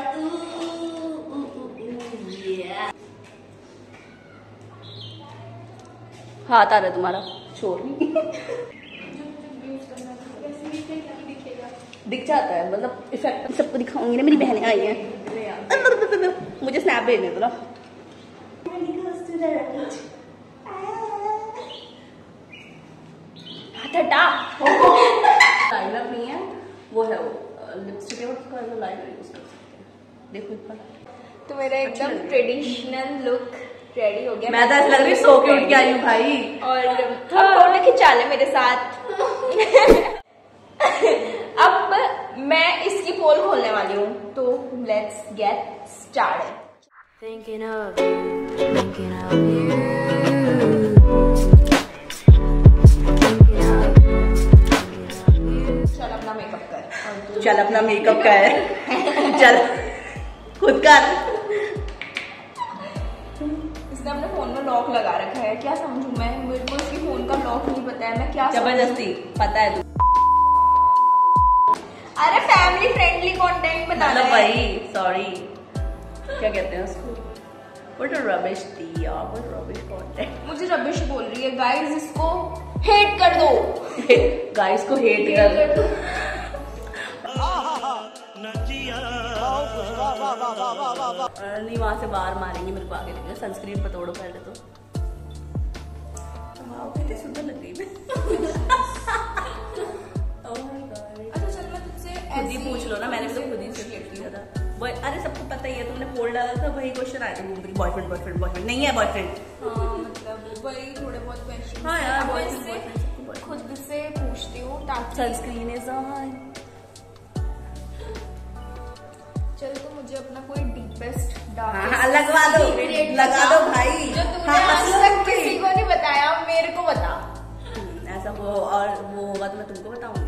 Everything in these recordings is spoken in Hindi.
हाथ आ रहा है तुम्हारा शोर। दिख जाता है, मतलब इफेक्ट सबको दिखाऊंगी ना, मेरी बहनें आई हैं। मुझे स्नैप भेजने दो ना। लाइनर नहीं है, वो है वो लिपस्टिक है, उसका लाइनर यूज कर सकते हैं। देखो ऊपर तो मेरा एकदम ट्रेडिशनल लुक रेडी हो गया। मैं तो ऐसा लग रही है सो के उठ के आई हूँ भाई। और फोटो खिंचा ले मेरे साथ। अब मैं इसकी पोल खोलने वाली हूँ, तो let's get started. Thinking of you, thinking of you, thinking of you, thinking of you। चल अपना मेकअप कर। चल अपना मेकअप कर। चल खुद कर। इसने अपने फोन में लॉक लगा रखा है, क्या समझूं मैं? मेरे को इसकी फोन का लॉक नहीं पता है, मैं क्या जबरदस्ती पता है तू। अरे फैमिली फ्रेंडली कंटेंट बनाना है भाई। सॉरी, क्या कहते हैं उसको? What a rubbish दिया, what rubbish content। मुझे रबिश बोल रही है। गाइस इसको हेट कर दो। गाइस को हेट कर दो। नहीं वहां से बाहर मारेंगे मेरे को, आगे लगे सनस्क्रीन पर तोड़ो पहले तो। कितनी सुंदर लग रही है। अच्छा चल मैं तुझसे खुद ही पूछ लो ना, मैंने भी तो खुद ही से पूछ लिया था। अरे सबको पता ही है, तुमने पोल डाला था, वही क्वेश्चन आया था। बॉयफ्रेंड बॉयफ्रेंड बॉयफ्रेंड नहीं है बॉयफ्रेंड। हाँ मतलब वही थोड़े बहुत क्वेश्चन। हाँ यार खुद से पूछती हूँ ताकि सनस्क्रीन इज ऑन। चल तो मुझे अपना कोई डीपेस्ट डार्क लगवा दो, लगा दो भाई। जो तूने आज तक किसी को नहीं बताया, मेरे को बता। ऐसा वो और वो होगा तो मैं तुमको बताऊंगी।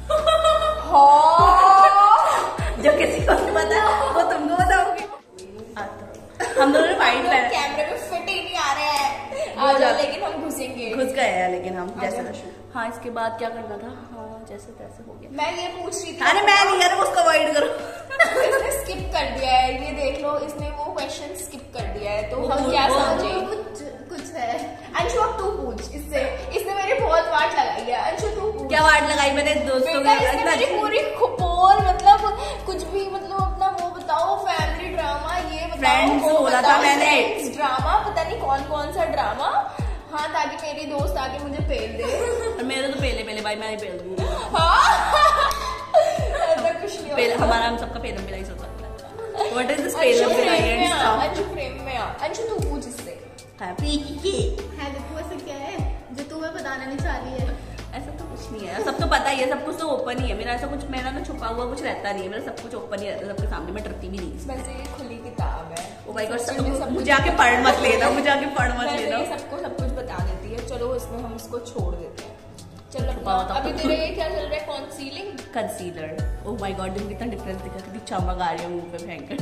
जो किसी को नहीं पता वो तुमको बताऊंगी। हम दोनों ने फाइट लड़ा, कैमरे में फिट ही नहीं आ रहे हैं। आ जाओ, लेकिन हम घुसेंगे। घुस गए हैं लेकिन हम जैसे। हाँ इसके बाद क्या करना था? हाँ जैसे तैसे हो गया। मैं ये पूछ रही थी। अरे मैं नहीं यार, उसको अवॉइड करो। इसने स्किप कर दिया है, ये देख लो, इसने वो क्वेश्चन स्किप कर दिया है। तो हम क्या समझे? कुछ है। अंशु अब तू पूछ इससे। इसने मेरी बहुत वाट लगाई है। अंशु तू पूछ। क्या वाट लगाई मैंने दोस्तों के? मेरी पूरी पोल, मतलब कुछ भी, मतलब अपना वो बताओ, फैमिली ड्रामा ये बताओ, वो बोला था मैंने, ड्रामा पता नहीं कौन कौन सा ड्रामा। हाँ ताकि मेरी दोस्त आके मुझे पेल दे। और मेरे तो पहले भाई मैं ही पेल दूंगी। हाँ ऐसा कुछ नहीं होता। हमारा हम सबका पेलम पिलाई होता है। What is this पेलम पिलाई एंड स्टफ? अंशु फ्रेम में आ। अंशु तू पूछ इससे। हैप्पी है देखो ऐसा क्या है जो तुम्हें बताना नहीं चाह रही है? ऐसा तो कुछ नहीं है, सब तो पता ही है, सब कुछ तो ओपन ही है मेरा। ऐसा कुछ मेरा ना छुपा हुआ कुछ रहता नहीं है, मेरा सब कुछ ओपन ही रहता है सबके सामने। मैं डरती भी नहीं। वैसे ये खुली किताब है। ओ माय गॉड, मुझे आके पढ़ मत लेना, मुझे आके पढ़ मत लेना। सबको सब कुछ बता देती है। चलो इसमें हम इसको छोड़ देते हैं। चलो अभी तेरे ये क्या चल रहा है? कंसीलर। ओह माय गॉड, कितना डिफरेंस दिखा, कितनी चमक आ रही है मुंह पे भयंकर।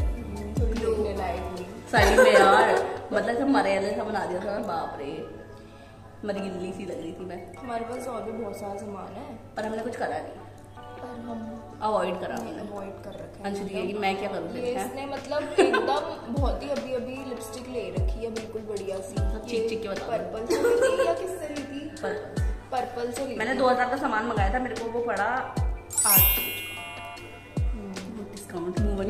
सही में यार, मतलब सब मरे सा बना दिया था। बाप रे, मरीली सी लग रही थी मैं। हमारे पास और भी बहुत सारा सामान है, पर हमने कुछ करा नहीं, पर हम अवॉइड कर रखा है। अंशु दी कि मैं क्या करूँ? इसने मतलब एकदम बहुत ही अभी लिपस्टिक ले रखी है, बिल्कुल बढ़िया सी। चिक चिक के बताओ, पर्पल से ली थी या किससे ली थी? पर्पल से ली। मैंने 2000 का सामान मंगाया था, मेरे को वो पड़ा 800 डिस्काउंट।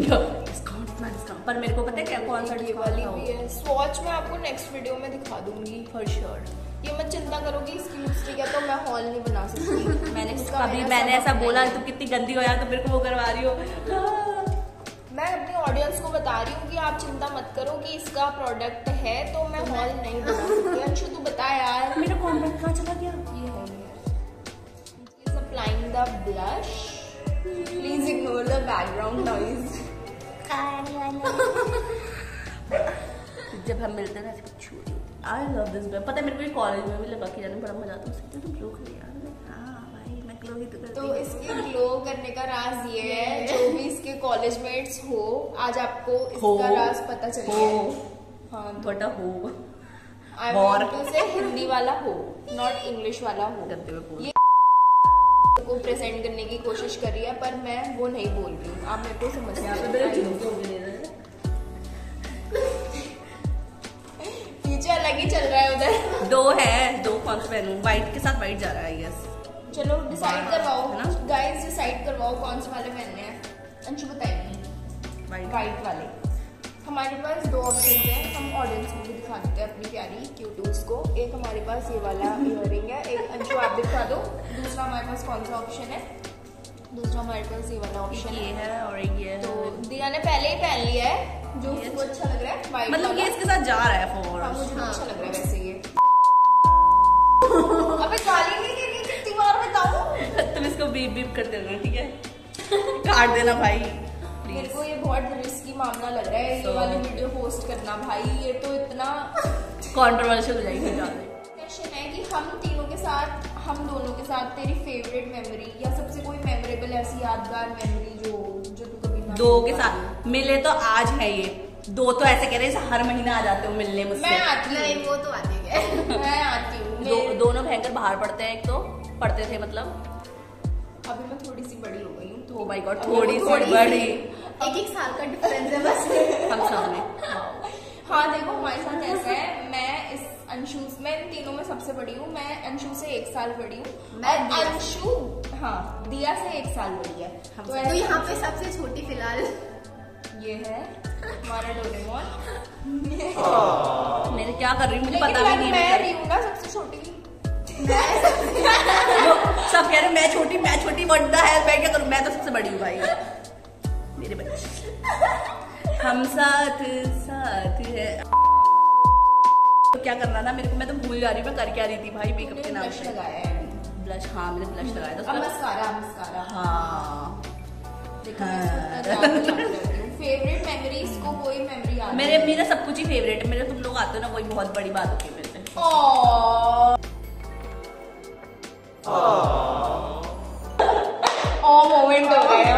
पर मेरे को पता है क्या कौन सा वाली भी है। स्वॉच मैं आपको नेक्स्ट वीडियो में दिखा दूंगी फॉर श्योर। ये मत चिंता करो कि इसकी लिपस्टिक है तो मैं हॉल नहीं बना सकती। मैंने ऐसा बोला तुम कितनी गंदी हो यार, तो मेरे को वो करवा रही हो। मैं अपनी ऑडियंस को बता रही हूँ कि आप चिंता मत करो कि इसका प्रोडक्ट है तो मैं हॉल नहीं बना सकती। अंशु तू बता यार, मेरा कॉन्टैक्ट कहाँ चला गया? ये है applying the blush, please ignore the background noise. जब हम मिलते हैं आई लव दिस बैग। पता है मेरे को कॉलेज में भी लगा के जाने बड़ा मजा आता है। तुम ग्लो कर यार। हाँ भाई मैं ग्लो ही तो इसके ग्लो करने का राज ये है, जो भी इसके कॉलेज मेट्स हो आज आपको इसका राज पता चलेगा। हाँ बटा हो, आई वांट टू से हिंदी वाला हो, नॉट इंग्लिश वाला हो। को प्रेजेंट करने की कोशिश कर रही है, पर मैं वो नहीं बोल रही हूँ। आप मेरे को समझते पीछे अलग ही चल रहा है उधर। दो है, दो कौन सा पहनूं? व्हाइट के साथ व्हाइट जा रहा है यस। चलो डिसाइड करवाओ ना गाइस, डिसाइड करवाओ कौन से वाले पहनने हैं। अंशु बताएगी। व्हाइट वाले। हमारे पास दो ऑप्शन हैं, हम ऑडियंस को भी दिखा देते हैं अपनी प्यारी क्यूटूस को। एक हमारे पास ये वाला इयररिंग है, एक अंशु आप दिखा दो। दूसरा हमारे पास कौन सा ऑप्शन है? दूसरा हमारे पास ये वाला ऑप्शन है और ये है। तो दिया ने पहले ही पहन लिया है जो उसको अच्छा लग रहा है, व्हाइट मतलब ये इसके साथ जा रहा है फॉर। हाँ, मुझे अच्छा लग रहा है वैसे ये। अबे गाली नहीं देनी, कितनी बार बताऊं? तुम इसको बीप बीप करते रहना, ठीक है? काट देना भाई। मेरे को ये बहुत रिस्की मामला लग रहा है, ये वाली वीडियो पोस्ट करना भाई, ये तो इतना कंट्रोवर्शियल हो जाएगी ज्यादा। क्वेश्चन है कि हम तीनों के साथ, हम दोनों के साथ तेरी फेवरेट मेमोरी या सबसे कोई मेमोरेबल ऐसी यादगार मेमोरी जो तू कभी ना। दो के साथ मिले तो आज है ये, दो तो ऐसे कह रहे हैं हर महीना आ जाते हो मिलने मुझसे। मैं आती नहीं, वो तो आती है। मैं आती हूँ। दोनों भयंकर बाहर पढ़ते हैं, एक तो पढ़ते थे मतलब। अभी मैं थोड़ी सी बड़ी हो गई हूँ तो ओ माय गॉड, थोड़ी सी बड़ी, एक साल का डिफरेंस है बस हम सब में। हाँ देखो हमारे साथ ऐसा है, मैं इस अंशु में इन तीनों में सबसे बड़ी हूँ। मैं अंशु से 1 साल बड़ी हूँ और अंशु हाँ दिया से 1 साल बड़ी है। तो यहाँ पे सबसे छोटी फिलहाल ये है हमारा डोरेमोन। मेरे क्या कर रही हूँ मुझे पता भी नहीं है। मैं रही हूँ ना सबसे छोटी। सब कह रहे मैं छोटी व्हाट द हेल, मैं क्या करूँ? मैं तो सबसे बड़ी हूँ भाई, मेरे बच्चे हम साथ साथ है। तो क्या करना ना मेरे को, मैं तो भूल जा रही हूँ मैं कर क्या रही थी भाई। मेकअप के नाम से लगाया है ब्लश। हाँ मैंने ब्लश लगाया था। मस्कारा हाँ फेवरेट मेमोरीज को कोई मेमोरी याद? मेरा सब कुछ ही फेवरेट है। मेरे तुम लोग आते हो ना, वही बहुत बड़ी बात होती है मेरे से। मोमेंट हो गया।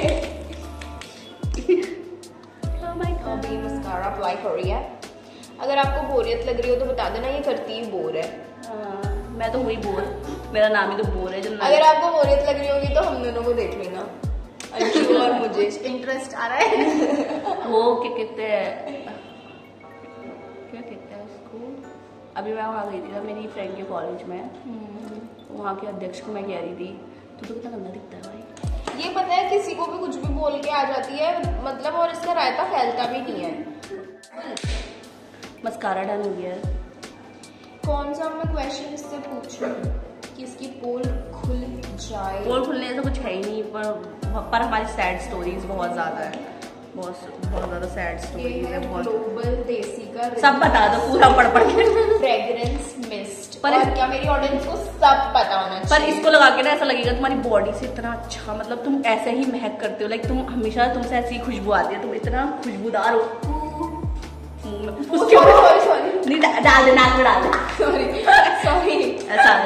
अभी मस्कारा अप्लाई कर रही है। अगर आपको बोरियत लग रही हो तो बता देना, ये करती ही बोर है। मैं तो हुई बोर, मेरा नाम ही तो बोर है। अगर आपको बोरियत लग रही होगी तो हम दोनों को देख लेना, अंशु और मुझे। इंटरेस्ट आ रहा है। वो क्या कहते हैं इसको? अभी मैं वहाँ गई थी ना मेरी फ्रेंड के कॉलेज में, वहाँ के अध्यक्ष को मैं कह रही थी तो कितना गंदा दिखता है भाई। ये पता है किसी को भी कुछ भी बोल के आ जाती है मतलब, और इसका रायता फैलता भी नहीं है। मस्कारा डन हो गया है। कौन सा मैं क्वेश्चन इससे पूछूं कि इसकी पोल खुल जाए? पोल खुलने ऐसा कुछ है ही नहीं, पर हमारी सैड स्टोरीज बहुत ज्यादा है, बहुत ज्यादा सैड स्टोरीज है। बहुत ग्लोबल देसी का सब बता दो पूरा पढ़ के। फ्रेग्रेंस मिस्ट, पर क्या मेरी ऑडियंस को सब पता होना चाहिए। पर इसको लगा के ना ऐसा लगेगा तुम्हारी बॉडी से इतना अच्छा, मतलब तुम ऐसे ही महक करते हो, लाइक तुम हमेशा तुमसे ऐसी खुशबू आती है, तुम इतना खुशबूदार हो। सॉरी नहीं डाल दे, नाक में डाल दे। सॉरी ऐसा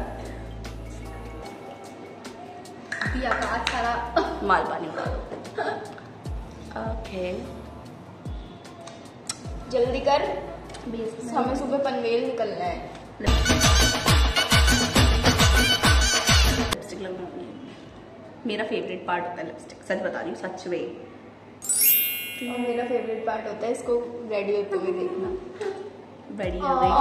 सारा माल पानी उड़ा दो। ओके जल्दी कर, हमें सुबह पनवेल निकलना है। लिपस्टिक लगानी है, मेरा फेवरेट पार्ट होता है लिपस्टिक, सच बता रही हूँ, सच में। और मेरा फेवरेट पार्ट होता है इसको रेडी होते हुए देखना। बड़ी हो गई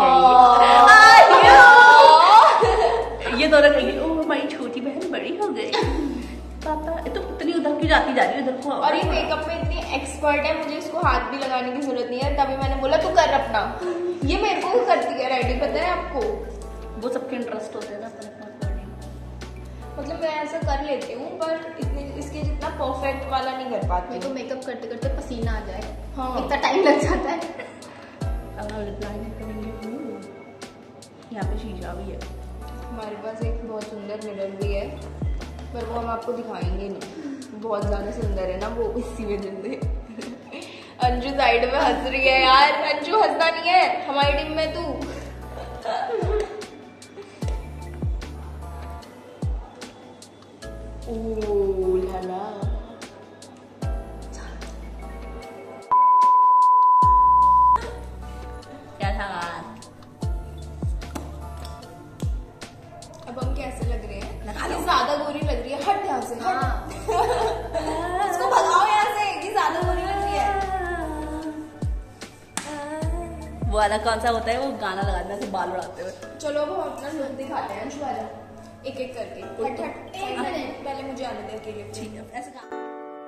क्या ये दोनों कहेंगे ओह हमारी छोटी बहन बड़ी हो गई। पापा तो इतनी उधर क्यों जाती जा रही है उधर को? और ये मेकअप में इतनी एक्सपर्ट है, मुझे इसको हाथ भी लगाने की जरूरत नहीं है, तभी मैंने बोला तू कर अपना। ये मेरे को करती है रेडी, पता है आपको? वो सबके इंटरेस्ट होते हैं ना अपने मतलब मैं ऐसा कर लेती हूँ पर इतने इसके जितना परफेक्ट वाला नहीं कर पाती। मेरे को मेकअप करते करते पसीना आ जाए, हाँ इतना टाइम लग जाता है। यहाँ पे शीशा भी है, हमारे पास एक बहुत सुंदर मिरर भी है, पर वो हम आपको दिखाएंगे नहीं, बहुत ज्यादा सुंदर है ना वो, इसी वजह से। अंजू साइड में हंस रही है यार। अंजू हंसना नहीं है हमारी टीम में तू। ओह लाला क्या था? अब हम कैसे लग रहे हैं? ज्यादा गोरी वो वाला कौन सा होता है, वो गाना लगाते हैं बाल उड़ाते हुए। चलो अब हम अपना लुक दिखाते हैं। अंशु आजा, एक एक करके। हट हट, एक मिनट पहले मुझे आने दे अकेले। ठीक है, ऐसे गाना।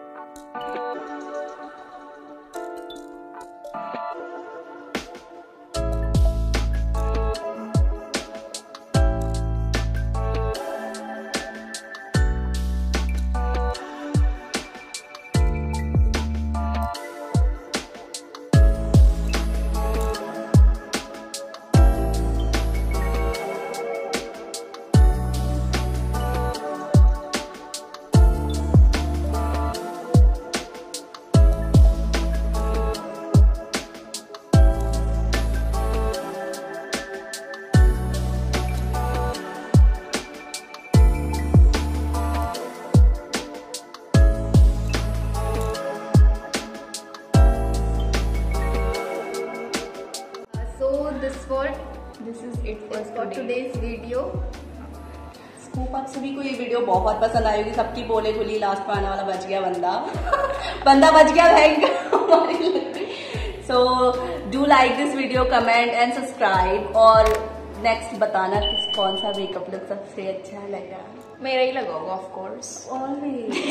This is it for today's video. स्कूप आप सभी को ये वीडियो बहुत पसंद आई होगी। सबकी पोले खुली, लास्ट में आने वाला बच गया बंदा। बंदा बच गया भयंकर। So do like this video, comment and subscribe. और नेक्स्ट बताना किस कौन सा मेकअप लुक सबसे अच्छा लगा। मेरा ही लगाओगा of course.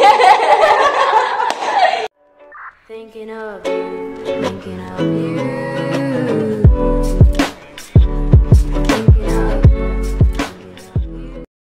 Thinking of you, thinking of you.